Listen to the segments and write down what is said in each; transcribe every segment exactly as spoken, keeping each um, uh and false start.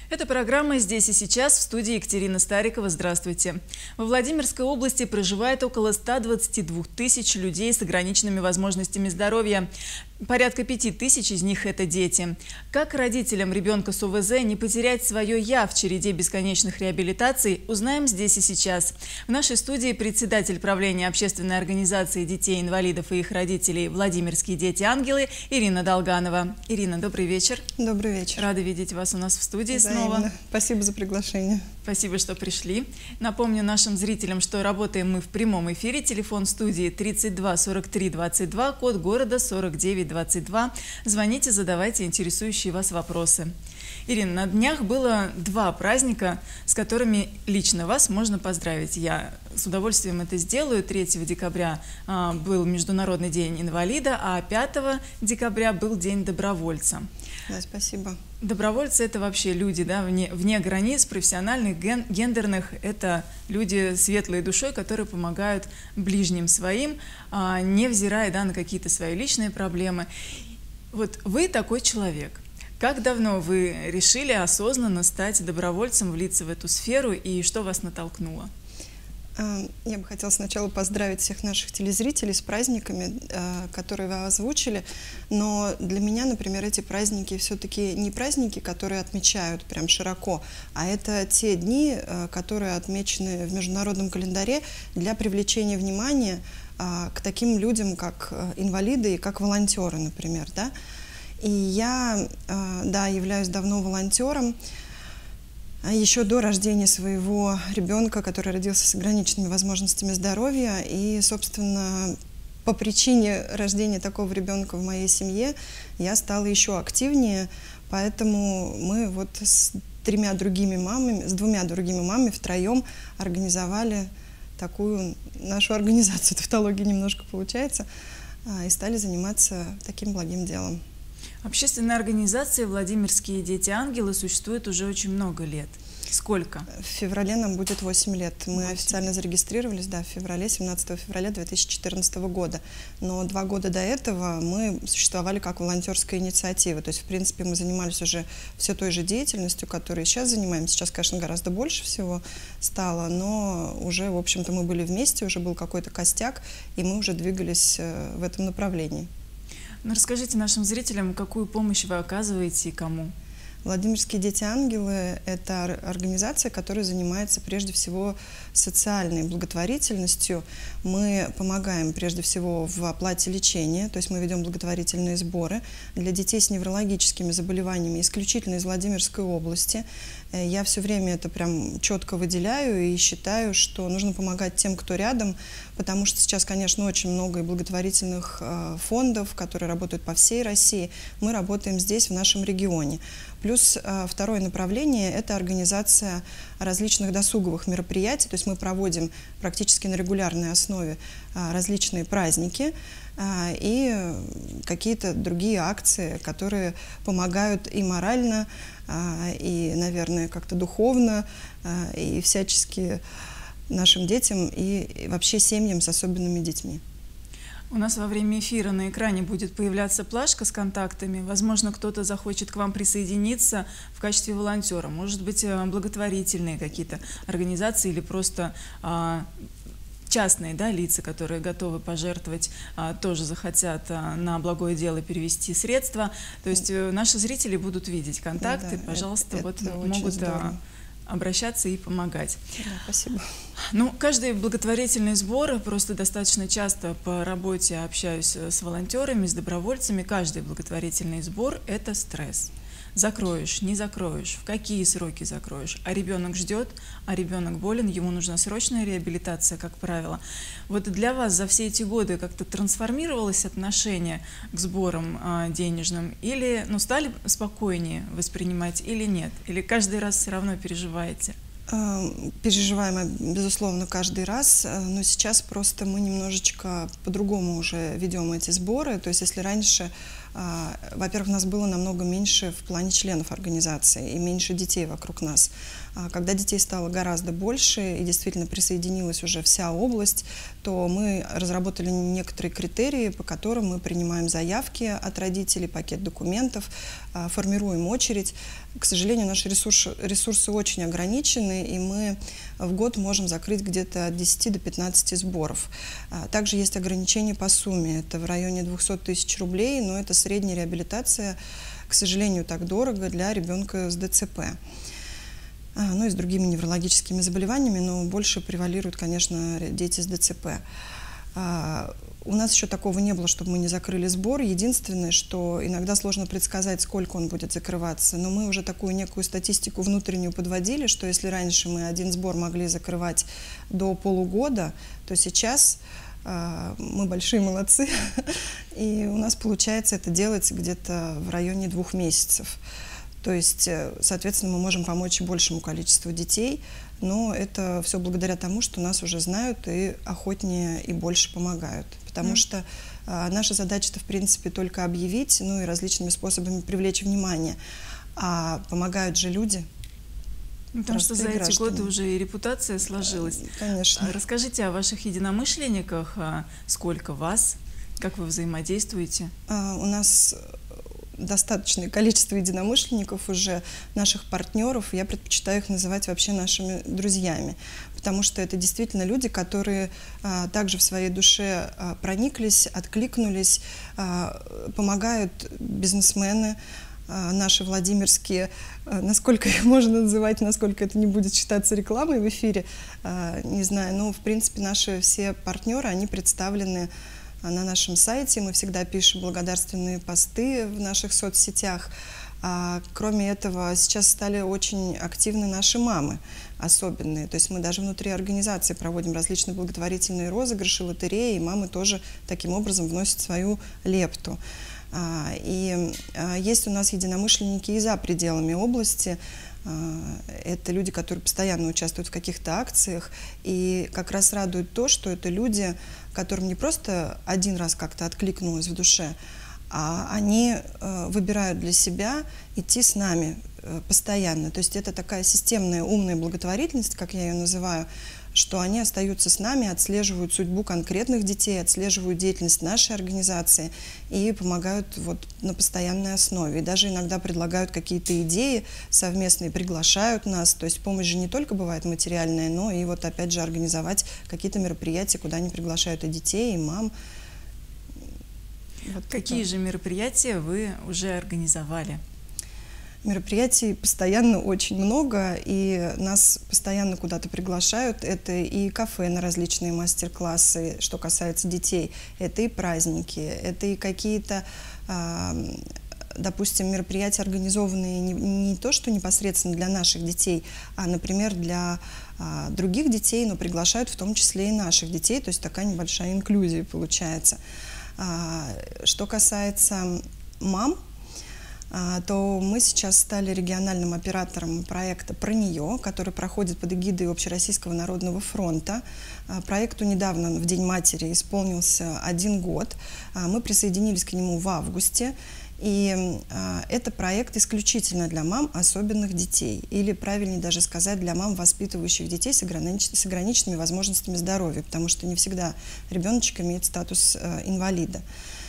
Это программа «Здесь и сейчас» в студии Екатерина Старикова. Здравствуйте. Во Владимирской области проживает около ста двадцати двух тысяч людей с ограниченными возможностями здоровья. Порядка пяти тысяч из них – это дети. Как родителям ребенка с ОВЗ не потерять свое «я» в череде бесконечных реабилитаций, узнаем здесь и сейчас. В нашей студии председатель правления общественной организации детей-инвалидов и их родителей «Владимирские дети-ангелы» Ирина Долганова. Ирина, добрый вечер. Добрый вечер. Рада видеть вас у нас в студии снова. Взаимно. Спасибо за приглашение. Спасибо, что пришли. Напомню нашим зрителям, что работаем мы в прямом эфире. Телефон студии тридцать два сорок три двадцать два, код города сорок девять двадцать два. Звоните, задавайте интересующие вас вопросы. Ирина, на днях было два праздника, с которыми лично вас можно поздравить. Я с удовольствием это сделаю. третьего декабря а, был Международный день инвалида, а пятого декабря был День добровольца. Да, спасибо. Добровольцы – это вообще люди, да, вне, вне границ, профессиональных, ген, гендерных. Это люди светлой душой, которые помогают ближним своим, а, невзирая, да, на какие-то свои личные проблемы. Вот вы такой человек. Как давно вы решили осознанно стать добровольцем, влиться в эту сферу, и что вас натолкнуло? Я бы хотела сначала поздравить всех наших телезрителей с праздниками, которые вы озвучили, но для меня, например, эти праздники все-таки не праздники, которые отмечают прям широко, а это те дни, которые отмечены в международном календаре для привлечения внимания к таким людям, как инвалиды и как волонтеры, например, да. И я, да, являюсь давно волонтером. Еще до рождения своего ребенка, который родился с ограниченными возможностями здоровья. И, собственно, по причине рождения такого ребенка в моей семье я стала еще активнее. Поэтому мы вот с тремя другими мамами, с двумя другими мамами втроем организовали такую нашу организацию, тавтология немножко получается, и стали заниматься таким благим делом. Общественная организация «Владимирские дети-ангелы» существует уже очень много лет. Сколько? В феврале нам будет восемь лет. Мы восемь. Официально зарегистрировались, да, в феврале, семнадцатого февраля две тысячи четырнадцатого года. Но два года до этого мы существовали как волонтерская инициатива. То есть, в принципе, мы занимались уже все той же деятельностью, которой сейчас занимаемся. Сейчас, конечно, гораздо больше всего стало, но уже, в общем-то, мы были вместе, уже был какой-то костяк, и мы уже двигались в этом направлении. Ну, расскажите нашим зрителям, какую помощь вы оказываете и кому? Владимирские дети-ангелы – это организация, которая занимается прежде всего социальной благотворительностью. Мы помогаем прежде всего в оплате лечения, то есть мы ведем благотворительные сборы для детей с неврологическими заболеваниями исключительно из Владимирской области. Я все время это прям четко выделяю и считаю, что нужно помогать тем, кто рядом, потому что сейчас, конечно, очень много и благотворительных фондов, которые работают по всей России. Мы работаем здесь, в нашем регионе. Плюс второе направление – это организация различных досуговых мероприятий. То есть мы проводим практически на регулярной основе различные праздники и какие-то другие акции, которые помогают и морально, и, наверное, как-то духовно, и всячески нашим детям и вообще семьям с особенными детьми. У нас во время эфира на экране будет появляться плашка с контактами. Возможно, кто-то захочет к вам присоединиться в качестве волонтера. Может быть, благотворительные какие-то организации или просто а, частные, да, лица, которые готовы пожертвовать, а, тоже захотят а, на благое дело перевести средства. То есть а, наши зрители будут видеть контакты. Да, пожалуйста, это, вот это могут а, обращаться и помогать. Да, спасибо. Ну, каждый благотворительный сбор, просто достаточно часто по работе общаюсь с волонтерами, с добровольцами, каждый благотворительный сбор – это стресс. Закроешь, не закроешь, в какие сроки закроешь, а ребенок ждет, а ребенок болен, ему нужна срочная реабилитация, как правило. Вот для вас за все эти годы как-то трансформировалось отношение к сборам а, денежным, или ну, стали спокойнее воспринимать, или нет? Или каждый раз все равно переживаете? Переживаем, безусловно, каждый раз, но сейчас просто мы немножечко по-другому уже ведем эти сборы. То есть если раньше Во-первых, нас было намного меньше в плане членов организации и меньше детей вокруг нас. Когда детей стало гораздо больше и действительно присоединилась уже вся область, то мы разработали некоторые критерии, по которым мы принимаем заявки от родителей, пакет документов, формируем очередь. К сожалению, наши ресурсы, ресурсы очень ограничены, и мы в год можем закрыть где-то от десяти до пятнадцати сборов. Также есть ограничения по сумме. Это в районе двухсот тысяч рублей, но это средняя реабилитация, к сожалению, так дорого для ребенка с ДЦП. Ну и с другими неврологическими заболеваниями, но больше превалируют, конечно, дети с ДЦП. У нас еще такого не было, чтобы мы не закрыли сбор. Единственное, что иногда сложно предсказать, сколько он будет закрываться. Но мы уже такую некую статистику внутреннюю подводили, что если раньше мы один сбор могли закрывать до полугода, то сейчас мы большие молодцы, и у нас получается это делать где-то в районе двух месяцев. То есть, соответственно, мы можем помочь большему количеству детей, но это все благодаря тому, что нас уже знают и охотнее и больше помогают. Потому mm. что а, наша задача-то, в принципе, только объявить, ну и различными способами привлечь внимание. А помогают же люди. Потому что за эти годы уже и репутация сложилась. Конечно. Расскажите о ваших единомышленниках, сколько вас, как вы взаимодействуете? А, у нас достаточное количество единомышленников уже, наших партнеров. Я предпочитаю их называть вообще нашими друзьями, потому что это действительно люди, которые а, также в своей душе а, прониклись, откликнулись, а, помогают бизнесмены, а, наши владимирские, а, насколько их можно называть, насколько это не будет считаться рекламой в эфире, а, не знаю, но в принципе наши все партнеры, они представлены на нашем сайте, мы всегда пишем благодарственные посты в наших соцсетях. А, кроме этого, сейчас стали очень активны наши мамы, особенные. То есть мы даже внутри организации проводим различные благотворительные розыгрыши, лотереи, и мамы тоже таким образом вносят свою лепту. А, и а, есть у нас единомышленники и за пределами области. Это люди, которые постоянно участвуют в каких-то акциях, и как раз радует то, что это люди, которым не просто один раз как-то откликнулось в душе, а они выбирают для себя идти с нами постоянно. То есть это такая системная умная благотворительность, как я ее называю, что они остаются с нами, отслеживают судьбу конкретных детей, отслеживают деятельность нашей организации и помогают вот на постоянной основе. И даже иногда предлагают какие-то идеи совместные, приглашают нас. То есть помощь же не только бывает материальная, но и вот опять же организовать какие-то мероприятия, куда они приглашают и детей, и мам. Вот какие это. же мероприятия вы уже организовали? Мероприятий постоянно очень много, и нас постоянно куда-то приглашают. Это и кафе на различные мастер-классы, что касается детей, это и праздники, это и какие-то, допустим, мероприятия, организованные не, не то, что непосредственно для наших детей, а, например, для других детей, но приглашают в том числе и наших детей, то есть такая небольшая инклюзия получается. Что касается мам, то мы сейчас стали региональным оператором проекта «Про нее», который проходит под эгидой Общероссийского народного фронта. Проекту недавно, в День матери, исполнился один год. Мы присоединились к нему в августе. И это проект исключительно для мам особенных детей, или, правильнее даже сказать, для мам, воспитывающих детей с ограниченными возможностями здоровья, потому что не всегда ребеночек имеет статус инвалида.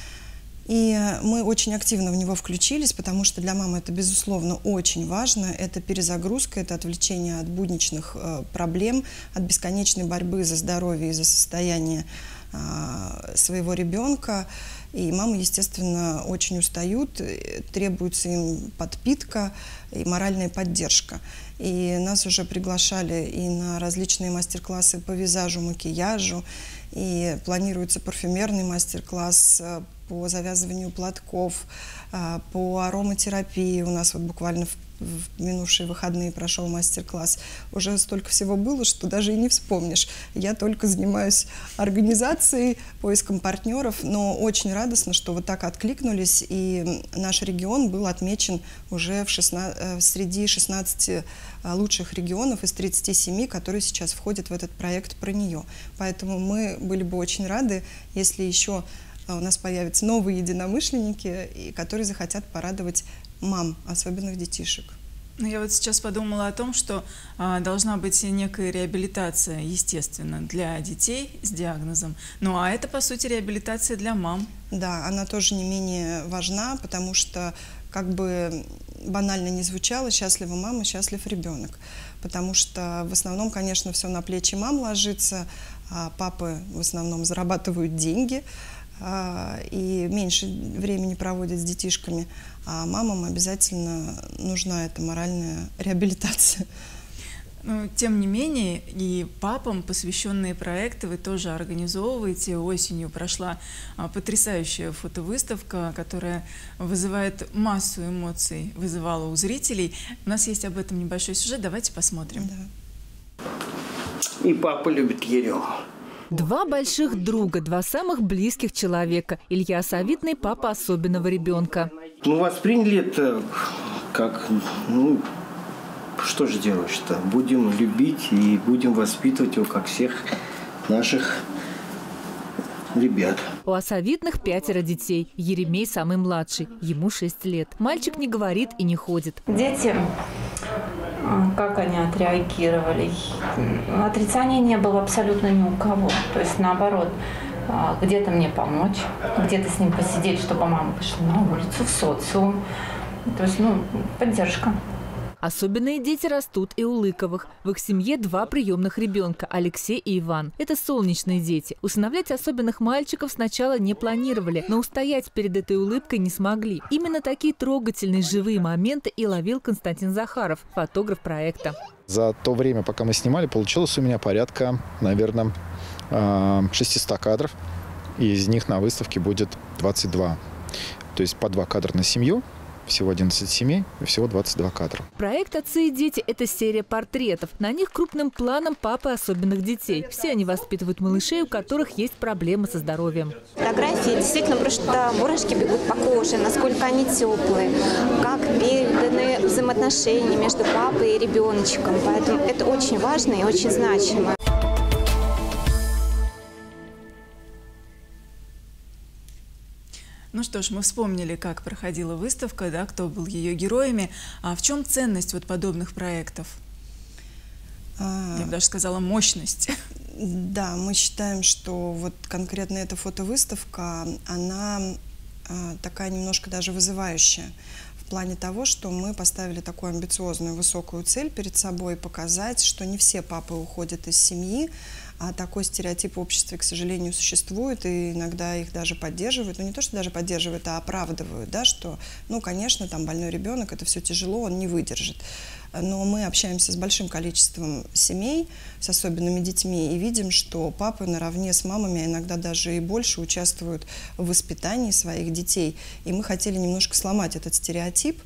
И мы очень активно в него включились, потому что для мамы это, безусловно, очень важно. Это перезагрузка, это отвлечение от будничных э, проблем, от бесконечной борьбы за здоровье и за состояние э, своего ребенка. И мамы, естественно, очень устают, требуется им подпитка и моральная поддержка. И нас уже приглашали и на различные мастер-классы по визажу, макияжу, и планируется парфюмерный мастер-класс по завязыванию платков, по ароматерапии. У нас вот буквально в, в минувшие выходные прошел мастер-класс. Уже столько всего было, что даже и не вспомнишь. Я только занимаюсь организацией, поиском партнеров, но очень радостно, что вот так откликнулись, и наш регион был отмечен уже в шестнадцати, среди шестнадцати лучших регионов из тридцати семи, которые сейчас входят в этот проект «Про нее». Поэтому мы были бы очень рады, если еще у нас появятся новые единомышленники, и которые захотят порадовать мам особенных детишек. Ну, я вот сейчас подумала о том, что а, должна быть некая реабилитация, естественно, для детей с диагнозом. Ну, а это, по сути, реабилитация для мам. Да, она тоже не менее важна, потому что, как бы банально не звучало, счастлива мама, счастлив ребенок. Потому что в основном, конечно, все на плечи мам ложится, а папы в основном зарабатывают деньги и меньше времени проводят с детишками, а мамам обязательно нужна эта моральная реабилитация. Ну, тем не менее, и папам посвященные проекты вы тоже организовываете. Осенью прошла а, потрясающая фотовыставка, которая вызывает массу эмоций, вызывала у зрителей. У нас есть об этом небольшой сюжет, давайте посмотрим. Да. И папа любит Ерему. Два больших друга, два самых близких человека. Илья Савитный – папа особенного ребенка. Ну, восприняли это как, ну, что же делаешь-то? Будем любить и будем воспитывать его, как всех наших ребят. У Осавитных пятеро детей. Еремей самый младший, ему шесть лет. Мальчик не говорит и не ходит. Дети, как они отреагировали? Отрицания не было абсолютно ни у кого. То есть наоборот, где-то мне помочь, где-то с ним посидеть, чтобы мама вышла на улицу, в социум. То есть, ну, поддержка. Особенные дети растут и у Лыковых. В их семье два приемных ребенка – Алексей и Иван. Это солнечные дети. Усыновлять особенных мальчиков сначала не планировали, но устоять перед этой улыбкой не смогли. Именно такие трогательные живые моменты и ловил Константин Захаров, фотограф проекта. За то время, пока мы снимали, получилось у меня порядка, наверное, шестисот кадров. И из них на выставке будет двадцать два. То есть по два кадра на семью. Всего одиннадцать семей, и всего двадцать два кадра. Проект «Отцы и дети» – это серия портретов. На них крупным планом папы особенных детей. Все они воспитывают малышей, у которых есть проблемы со здоровьем. Фотографии действительно просто мурашки бегут по коже, насколько они теплые, как переданы взаимоотношения между папой и ребеночком. Поэтому это очень важно и очень значимо. Ну что ж, мы вспомнили, как проходила выставка, да, кто был ее героями. А в чем ценность вот подобных проектов? А... Я бы даже сказала, мощность. Да, мы считаем, что вот конкретно эта фотовыставка, она а, такая немножко даже вызывающая. В плане того, что мы поставили такую амбициозную, высокую цель перед собой, показать, что не все папы уходят из семьи, а такой стереотип в обществе, к сожалению, существует, и иногда их даже поддерживают. Ну, не то, что даже поддерживают, а оправдывают, да, что, ну, конечно, там больной ребенок, это все тяжело, он не выдержит. Но мы общаемся с большим количеством семей, с особенными детьми, и видим, что папы наравне с мамами, а иногда даже и больше, участвуют в воспитании своих детей. И мы хотели немножко сломать этот стереотип.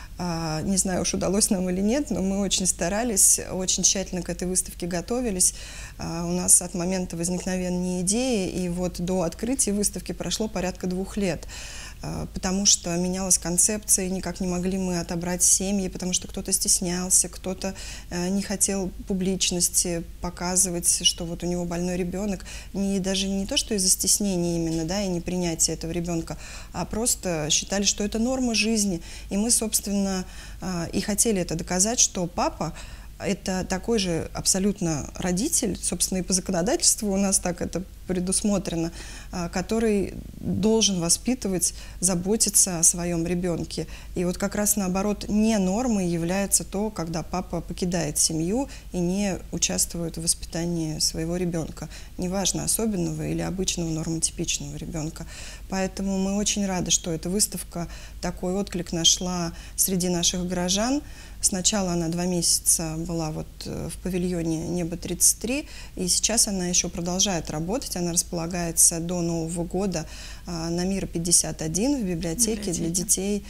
Не знаю, уж удалось нам или нет, но мы очень старались, очень тщательно к этой выставке готовились. У нас от момента возникновения идеи и вот до открытия выставки прошло порядка двух лет. Потому что менялась концепция, и никак не могли мы отобрать семьи, потому что кто-то стеснялся, кто-то не хотел публичности показывать, что вот у него больной ребенок. Не, даже не то, что из-за стеснения именно, да, и непринятия этого ребенка, а просто считали, что это норма жизни. И мы, собственно, и хотели это доказать, что папа — это такой же абсолютно родитель, собственно, и по законодательству у нас так это предусмотрено, который должен воспитывать, заботиться о своем ребенке. И вот как раз наоборот, не нормой является то, когда папа покидает семью и не участвует в воспитании своего ребенка. Неважно, особенного или обычного нормотипичного ребенка. Поэтому мы очень рады, что эта выставка такой отклик нашла среди наших горожан. Сначала она два месяца была вот в павильоне «Небо тридцать три», и сейчас она еще продолжает работать. Она располагается до Нового года на Мира пятьдесят один в библиотеке, библиотеке для детей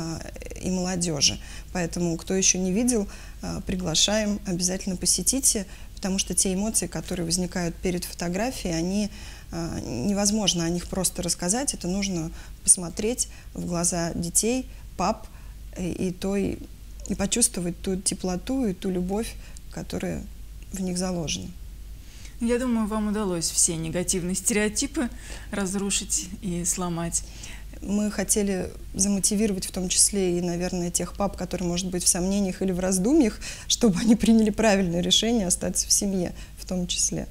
и молодежи. Поэтому, кто еще не видел, приглашаем, обязательно посетите, потому что те эмоции, которые возникают перед фотографией, они невозможно о них просто рассказать. Это нужно посмотреть в глаза детей, пап и той... и почувствовать ту теплоту и ту любовь, которая в них заложена. Я думаю, вам удалось все негативные стереотипы разрушить и сломать. Мы хотели замотивировать в том числе и, наверное, тех пап, которые, может быть, в сомнениях или в раздумьях, чтобы они приняли правильное решение остаться в семье в том числе.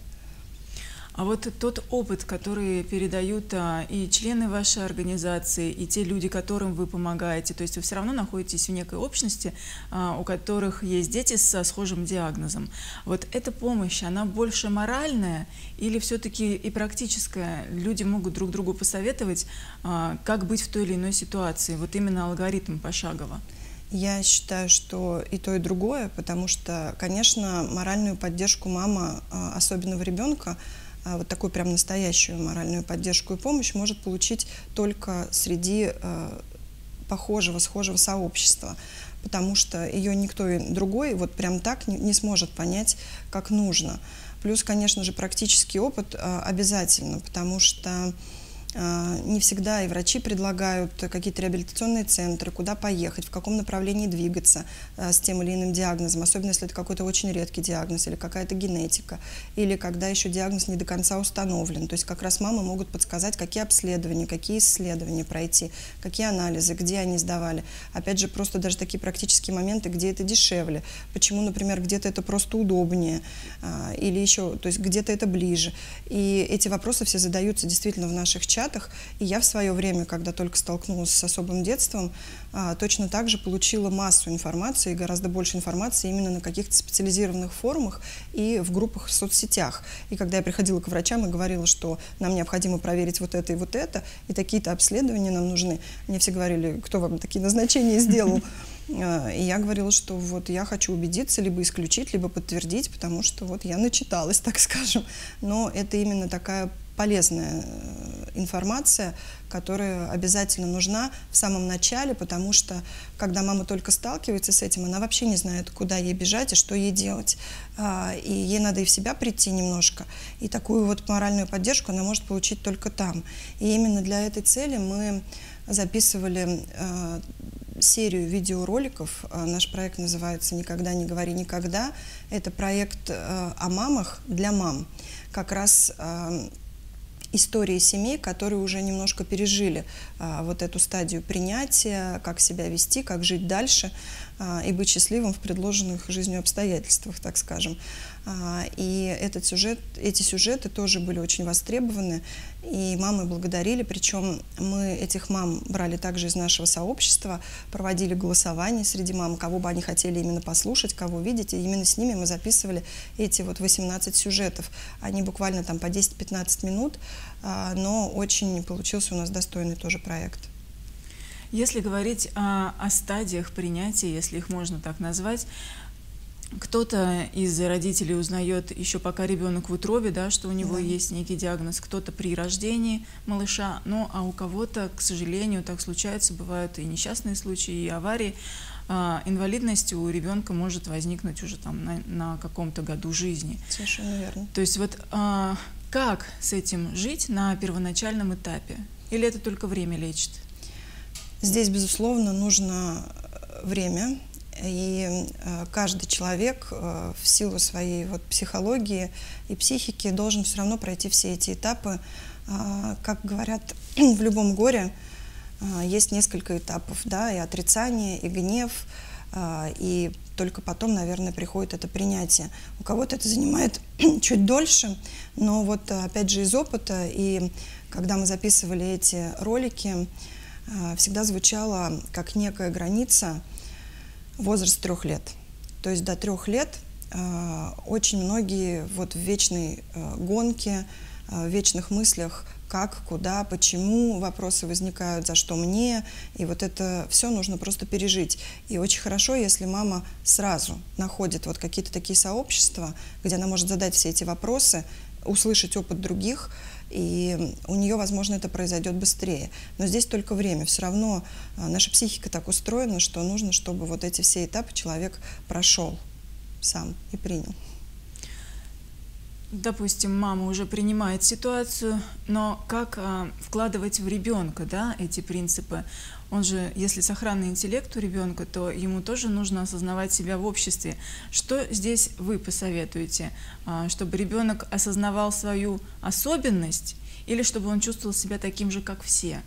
А вот тот опыт, который передают а, и члены вашей организации, и те люди, которым вы помогаете, то есть вы все равно находитесь в некой общности, а, у которых есть дети со схожим диагнозом. Вот эта помощь, она больше моральная или все-таки и практическая? Люди могут друг другу посоветовать, а, как быть в той или иной ситуации, вот именно алгоритм пошагово. Я считаю, что и то, и другое, потому что, конечно, моральную поддержку мама, особенного ребенка, вот такую прям настоящую моральную поддержку и помощь может получить только среди э, похожего, схожего сообщества, потому что ее никто другой вот прям так не, не сможет понять, как нужно. Плюс, конечно же, практический опыт э, обязательно, потому что э, не всегда и врачи предлагают какие-то реабилитационные центры, куда поехать, в каком направлении двигаться э, с тем или иным диагнозом, особенно если это какой-то очень редкий диагноз или какая-то генетика, или когда еще диагноз не до конца установлен. То есть как раз мамы могут подсказать, какие обследования, какие исследования пройти, какие анализы, где они сдавали. Опять же, просто даже такие практические моменты, где это дешевле, почему, например, где-то это просто удобнее, э, или еще, то есть где-то это ближе. И эти вопросы все задаются действительно в наших чатах. И я в свое время, когда только столкнулась с особым детством, точно так же получила массу информации, гораздо больше информации именно на каких-то специализированных форумах и в группах в соцсетях. И когда я приходила к врачам и говорила, что нам необходимо проверить вот это и вот это, и такие-то обследования нам нужны, мне все говорили, кто вам такие назначения сделал. И я говорила, что вот я хочу убедиться, либо исключить, либо подтвердить, потому что вот я начиталась, так скажем. Но это именно такая полезная информация, которая обязательно нужна в самом начале, потому что, когда мама только сталкивается с этим, она вообще не знает, куда ей бежать и что ей делать. И ей надо и в себя прийти немножко. И такую вот моральную поддержку она может получить только там. И именно для этой цели мы записывали серию видеороликов. Наш проект называется «Никогда не говори никогда». Это проект о мамах для мам. Как раз истории семей, которые уже немножко пережили а, вот эту стадию принятия, как себя вести, как жить дальше а, и быть счастливым в предложенных жизнью обстоятельствах, так скажем. А, и этот сюжет, эти сюжеты тоже были очень востребованы, и мамы благодарили, причем мы этих мам брали также из нашего сообщества, проводили голосование среди мам, кого бы они хотели именно послушать, кого видеть, и именно с ними мы записывали эти вот восемнадцать сюжетов. Они буквально там по десять-пятнадцать минут, но очень получился у нас достойный тоже проект. Если говорить о, о стадиях принятия, если их можно так назвать, кто-то из родителей узнает еще пока ребенок в утробе, да, что у него да. есть некий диагноз, кто-то при рождении малыша, ну а у кого-то, к сожалению, так случается, бывают и несчастные случаи, и аварии. А, инвалидность у ребенка может возникнуть уже там на, на каком-то году жизни. Совершенно верно. То есть вот а, как с этим жить на первоначальном этапе? Или это только время лечит? Здесь, безусловно, нужно время. И каждый человек в силу своей вот психологии и психики должен все равно пройти все эти этапы. Как говорят, в любом горе есть несколько этапов, да, и отрицание, и гнев, и только потом, наверное, приходит это принятие. У кого-то это занимает чуть дольше, но вот опять же из опыта, и когда мы записывали эти ролики, всегда звучало как некая граница возраст трех лет. То есть до трех лет э, очень многие вот в вечной э, гонке, э, в вечных мыслях, как, куда, почему вопросы возникают, за что мне. И вот это все нужно просто пережить. И очень хорошо, если мама сразу находит вот какие-то такие сообщества, где она может задать все эти вопросы, услышать опыт других, и у нее, возможно, это произойдет быстрее. Но здесь только время. Все равно наша психика так устроена, что нужно, чтобы вот эти все этапы человек прошел сам и принял. Допустим, мама уже принимает ситуацию, но как а, вкладывать в ребенка, да, эти принципы? Он же, если сохранный интеллект у ребенка, то ему тоже нужно осознавать себя в обществе. Что здесь вы посоветуете, а, чтобы ребенок осознавал свою особенность или чтобы он чувствовал себя таким же, как все?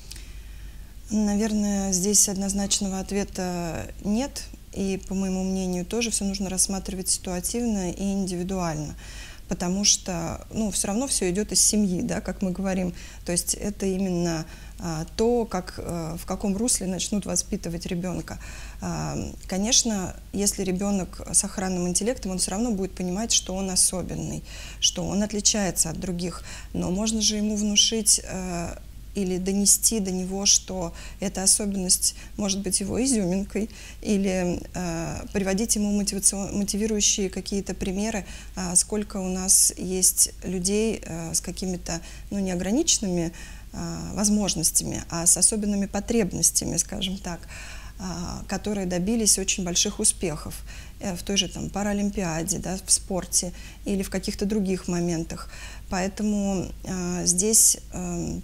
Наверное, здесь однозначного ответа нет. И, по моему мнению, тоже все нужно рассматривать ситуативно и индивидуально. Потому что, ну, все равно все идет из семьи, да, как мы говорим. То есть это именно а, то, как, а, в каком русле начнут воспитывать ребенка. А, конечно, если ребенок с охранным интеллектом, он все равно будет понимать, что он особенный, что он отличается от других. Но можно же ему внушить а, или донести до него, что эта особенность может быть его изюминкой, или э, приводить ему мотивирующие какие-то примеры, э, сколько у нас есть людей э, с какими-то, ну, неограниченными э, возможностями, а с особенными потребностями, скажем так, э, которые добились очень больших успехов э, в той же там паралимпиаде, да, в спорте или в каких-то других моментах. Поэтому э, здесь э,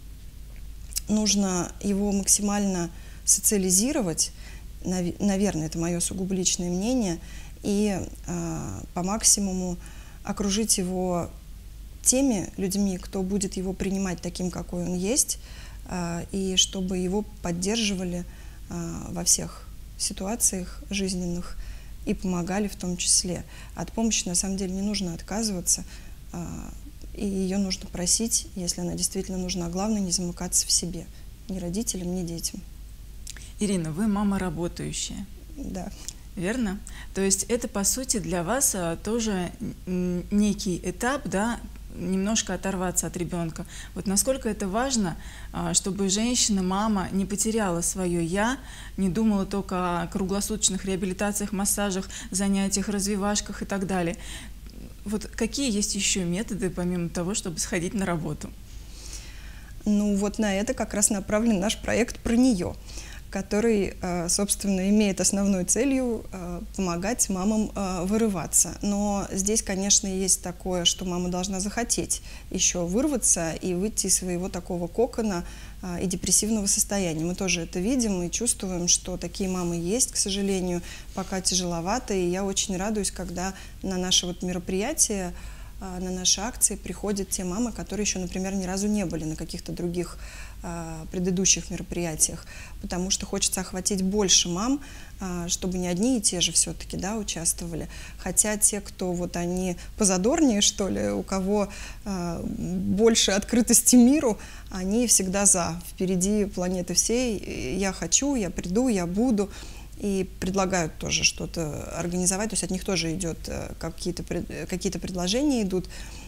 нужно его максимально социализировать, наверное, это мое сугубо личное мнение, и э, по максимуму окружить его теми людьми, кто будет его принимать таким, какой он есть, э, и чтобы его поддерживали э, во всех ситуациях жизненных и помогали в том числе. От помощи, на самом деле, не нужно отказываться, э, и ее нужно просить, если она действительно нужна. Главное, не замыкаться в себе, ни родителям, ни детям. Ирина, вы мама работающая. Да. Верно? То есть это, по сути, для вас а, тоже некий этап, да, немножко оторваться от ребенка. Вот насколько это важно, а, чтобы женщина, мама не потеряла свое «я», не думала только о круглосуточных реабилитациях, массажах, занятиях, развивашках и так далее. Вот какие есть еще методы, помимо того, чтобы сходить на работу? Ну вот на это как раз направлен наш проект «Про нее», который, собственно, имеет основной целью помогать мамам вырываться. Но здесь, конечно, есть такое, что мама должна захотеть еще вырваться и выйти из своего такого кокона и депрессивного состояния. Мы тоже это видим и чувствуем, что такие мамы есть, к сожалению, пока тяжеловато. И я очень радуюсь, когда на наши вот мероприятия, на наши акции приходят те мамы, которые еще, например, ни разу не были на каких-то других предыдущих мероприятиях, потому что хочется охватить больше мам, чтобы не одни и те же все-таки, да, участвовали. Хотя те, кто вот они позадорнее, что ли, у кого больше открытости миру, они всегда за. Впереди планеты всей. Я хочу, я приду, я буду. И предлагают тоже что-то организовать. То есть от них тоже идет какие-то какие-то предложения идут.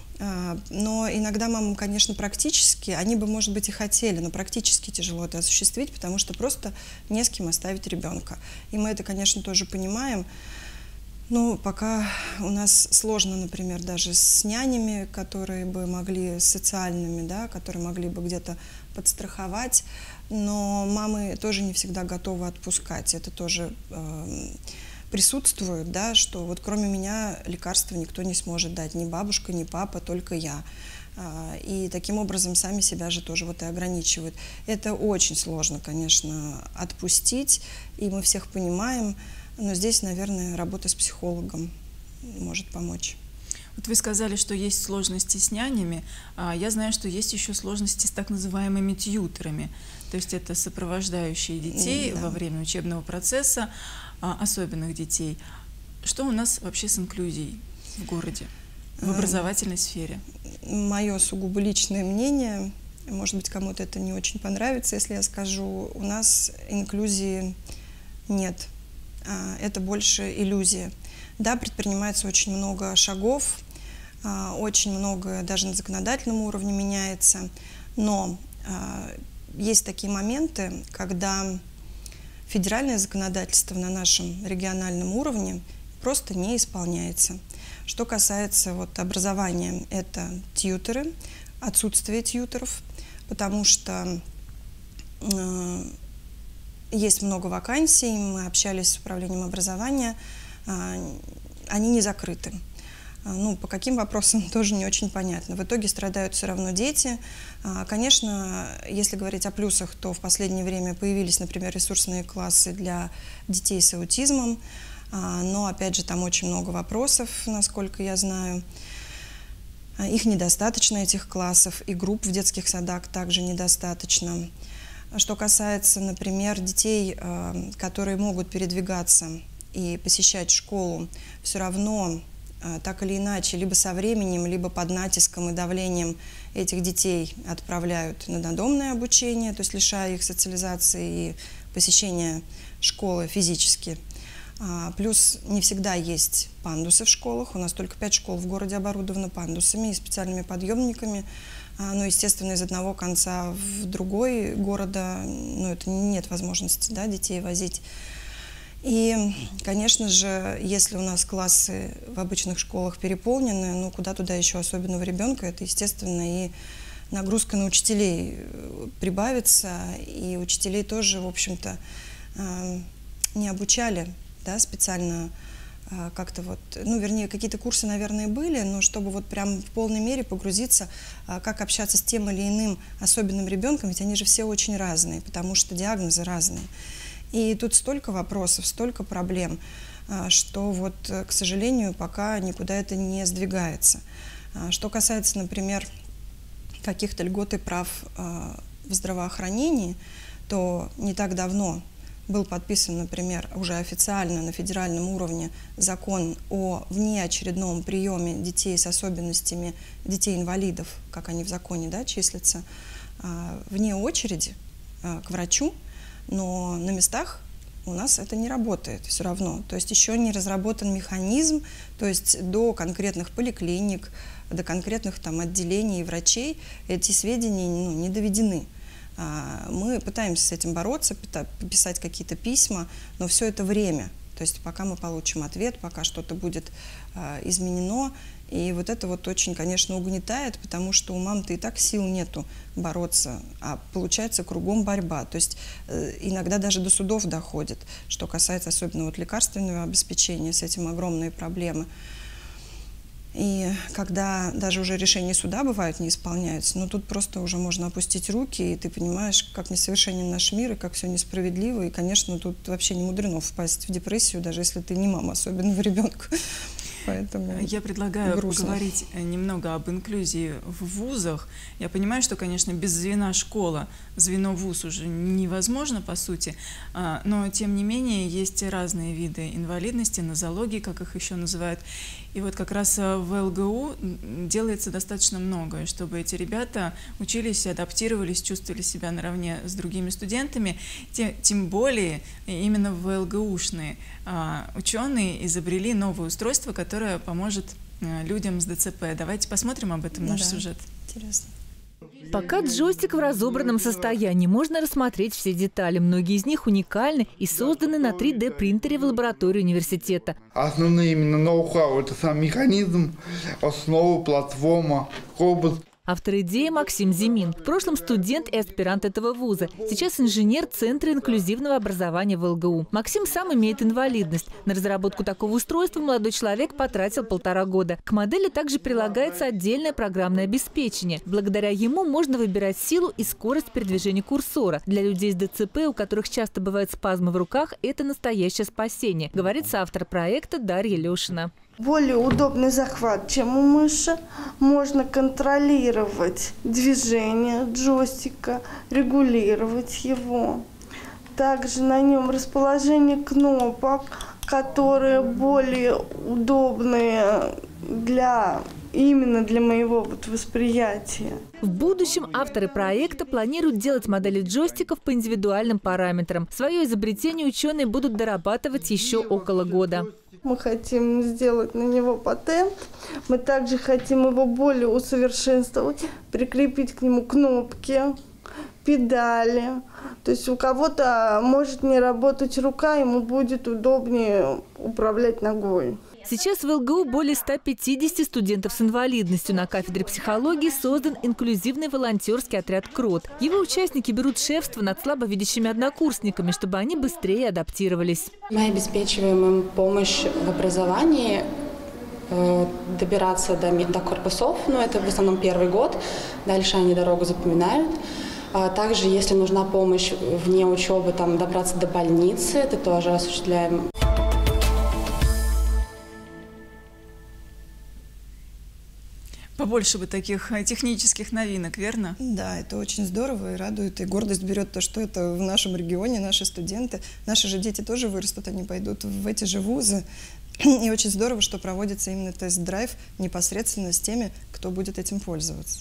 Но иногда мамам, конечно, практически, они бы, может быть, и хотели, но практически тяжело это осуществить, потому что просто не с кем оставить ребенка. И мы это, конечно, тоже понимаем. Но пока у нас сложно, например, даже с нянями, которые бы могли, социальными, да, которые могли бы где-то подстраховать. Но мамы тоже не всегда готовы отпускать. Это тоже э, присутствует, да, что вот кроме меня лекарства никто не сможет дать, ни бабушка, ни папа, только я. Э, и таким образом сами себя же тоже вот и ограничивают. Это очень сложно, конечно, отпустить, и мы всех понимаем, но здесь, наверное, работа с психологом может помочь. Вот вы сказали, что есть сложности с нянями, а я знаю, что есть еще сложности с так называемыми тьюторами. То есть это сопровождающие детей да. во время учебного процесса, особенных детей. Что у нас вообще с инклюзией в городе, в образовательной сфере? Мое сугубо личное мнение, может быть, кому-то это не очень понравится, если я скажу, у нас инклюзии нет. Это больше иллюзия. Да, предпринимается очень много шагов, очень много даже на законодательном уровне меняется, но есть такие моменты, когда федеральное законодательство на нашем региональном уровне просто не исполняется. Что касается вот образования, это тьюторы, отсутствие тьюторов, потому что э, есть много вакансий, мы общались с управлением образования, э, они не закрыты. Ну, по каким вопросам тоже не очень понятно. В итоге страдают все равно дети. Конечно, если говорить о плюсах, то в последнее время появились, например, ресурсные классы для детей с аутизмом. Но, опять же, там очень много вопросов, насколько я знаю. Их недостаточно, этих классов, и групп в детских садах также недостаточно. Что касается, например, детей, которые могут передвигаться и посещать школу, все равно так или иначе, либо со временем, либо под натиском и давлением этих детей отправляют на надомное обучение, то есть лишая их социализации и посещения школы физически. Плюс не всегда есть пандусы в школах. У нас только пять школ в городе оборудованы пандусами и специальными подъемниками. Но, естественно, из одного конца в другой города, ну, это нет возможности, да, детей возить. И, конечно же, если у нас классы в обычных школах переполнены, ну, куда туда еще особенного ребенка, это, естественно, и нагрузка на учителей прибавится, и учителей тоже, в общем-то, не обучали, да, специально как-то вот, ну, вернее, какие-то курсы, наверное, были, но чтобы вот прям в полной мере погрузиться, как общаться с тем или иным особенным ребенком, ведь они же все очень разные, потому что диагнозы разные. И тут столько вопросов, столько проблем, что вот, к сожалению, пока никуда это не сдвигается. Что касается, например, каких-то льгот и прав в здравоохранении, то не так давно был подписан, например, уже официально на федеральном уровне закон о внеочередном приеме детей с особенностями, детей-инвалидов, как они в законе, да, числятся, вне очереди к врачу. Но на местах у нас это не работает все равно. То есть еще не разработан механизм, то есть до конкретных поликлиник, до конкретных там отделений и врачей эти сведения, ну, не доведены. Мы пытаемся с этим бороться, писать какие-то письма, но все это время. То есть пока мы получим ответ, пока что-то будет изменено. И вот это вот очень, конечно, угнетает, потому что у мам-то и так сил нету бороться, а получается кругом борьба. То есть э, иногда даже до судов доходит, что касается особенно вот лекарственного обеспечения, с этим огромные проблемы. И когда даже уже решения суда бывают не исполняются, но тут просто уже можно опустить руки, и ты понимаешь, как несовершенен наш мир, и как все несправедливо. И, конечно, тут вообще не мудрено впасть в депрессию, даже если ты не мама особенного ребенка. Поэтому я предлагаю грустно. поговорить немного об инклюзии в вузах. Я понимаю, что, конечно, без звена школа, звено вуз уже невозможно, по сути, но, тем не менее, есть разные виды инвалидности, нозологии, как их еще называют. И вот как раз в эл гэ у делается достаточно многое, чтобы эти ребята учились, адаптировались, чувствовали себя наравне с другими студентами. Тем, тем более именно в эл гэ у-шные ученые изобрели новое устройство, которое поможет людям с дэ цэ пэ. Давайте посмотрим об этом наш да, сюжет. Интересно. Пока джойстик в разобранном состоянии, можно рассмотреть все детали. Многие из них уникальны и созданы на три дэ принтере в лаборатории университета. Основные именно ноу-хау – это сам механизм, основа, платформа, робот. Автор идеи Максим Зимин. В прошлом студент и аспирант этого вуза. Сейчас инженер Центра инклюзивного образования в эл гэ у. Максим сам имеет инвалидность. На разработку такого устройства молодой человек потратил полтора года. К модели также прилагается отдельное программное обеспечение. Благодаря ему можно выбирать силу и скорость передвижения курсора. Для людей с дэ цэ пэ, у которых часто бывают спазмы в руках, это настоящее спасение, говорит соавтор проекта Дарья Лешина. Более удобный захват, чем у мыши. Можно контролировать движение джойстика, регулировать его. Также на нем расположение кнопок, которые более удобные для именно для моего вот восприятия. В будущем авторы проекта планируют делать модели джойстиков по индивидуальным параметрам. Свое изобретение ученые будут дорабатывать еще около года. Мы хотим сделать на него патент. Мы также хотим его более усовершенствовать, прикрепить к нему кнопки, педали. То есть у кого-то может не работать рука, ему будет удобнее управлять ногой. Сейчас в эл гэ у более ста пятидесяти студентов с инвалидностью. На кафедре психологии создан инклюзивный волонтерский отряд «Крот». Его участники берут шефство над слабовидящими однокурсниками, чтобы они быстрее адаптировались. Мы обеспечиваем им помощь в образовании э, добираться до, до корпусов, но это в основном первый год, дальше они дорогу запоминают. А также, если нужна помощь вне учебы, там, добраться до больницы, это тоже осуществляем. Побольше бы таких технических новинок, верно? Да, это очень здорово и радует, и гордость берет то, что это в нашем регионе, наши студенты, наши же дети тоже вырастут, они пойдут в эти же вузы. И очень здорово, что проводится именно тест-драйв непосредственно с теми, кто будет этим пользоваться.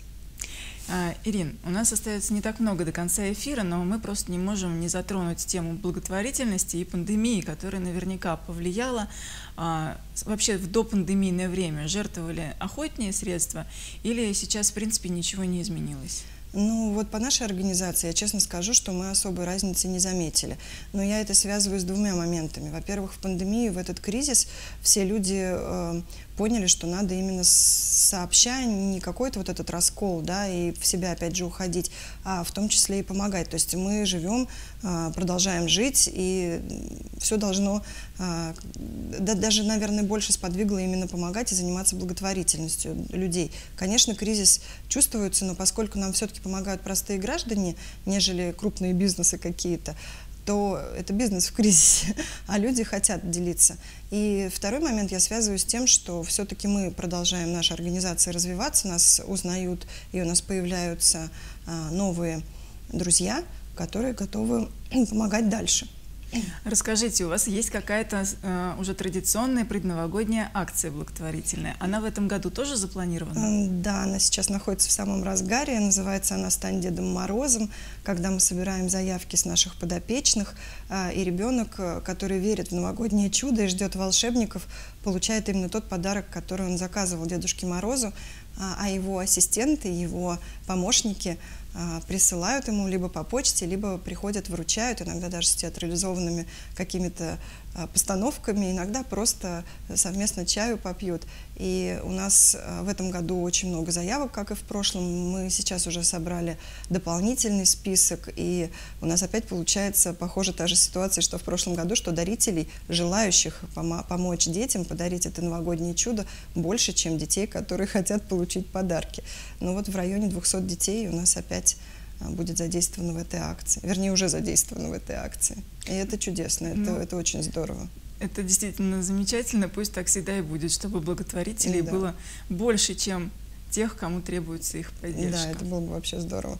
А, Ирин, у нас остается не так много до конца эфира, но мы просто не можем не затронуть тему благотворительности и пандемии, которая наверняка повлияла. А, вообще в допандемийное время жертвовали охотнее средства или сейчас, в принципе, ничего не изменилось? Ну, вот по нашей организации, я честно скажу, что мы особой разницы не заметили. Но я это связываю с двумя моментами. Во-первых, в пандемию, в этот кризис, все люди э, поняли, что надо именно сообща, не какой-то вот этот раскол, да, и в себя опять же уходить, а в том числе и помогать. То есть мы живем, э, продолжаем жить, и все должно, э, да, даже, наверное, больше сподвигло именно помогать и заниматься благотворительностью людей. Конечно, кризис чувствуется, но поскольку нам все-таки помогают простые граждане, нежели крупные бизнесы какие-то, то это бизнес в кризисе, а люди хотят делиться. И второй момент я связываю с тем, что все-таки мы продолжаем, наша организация, развиваться, нас узнают, и у нас появляются а, новые друзья, которые готовы помогать дальше. Расскажите, у вас есть какая-то э, уже традиционная предновогодняя акция благотворительная? Она в этом году тоже запланирована? Да, она сейчас находится в самом разгаре. Называется она «Стань Дедом Морозом», когда мы собираем заявки с наших подопечных, э, и ребенок, который верит в новогоднее чудо и ждет волшебников, получает именно тот подарок, который он заказывал Дедушке Морозу, а, а его ассистенты, его помощники присылают ему либо по почте, либо приходят, вручают, иногда даже с театрализованными какими-то постановками, иногда просто совместно чаю попьют. И у нас в этом году очень много заявок, как и в прошлом. Мы сейчас уже собрали дополнительный список, и у нас опять получается, похоже, та же ситуация, что в прошлом году, что дарителей, желающих пом- помочь детям, подарить это новогоднее чудо, больше, чем детей, которые хотят получить подарки. Но вот в районе двухсот детей у нас опять будет задействовано в этой акции. Вернее, уже задействовано в этой акции. И это чудесно, это, ну, это очень здорово. Это действительно замечательно, пусть так всегда и будет, чтобы благотворителей да. было больше, чем тех, кому требуется их поддержка. Да, это было бы вообще здорово.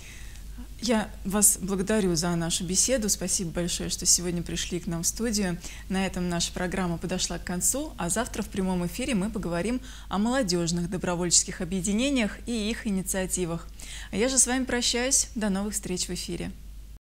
Я вас благодарю за нашу беседу. Спасибо большое, что сегодня пришли к нам в студию. На этом наша программа подошла к концу, а завтра в прямом эфире мы поговорим о молодежных добровольческих объединениях и их инициативах. А я же с вами прощаюсь. До новых встреч в эфире.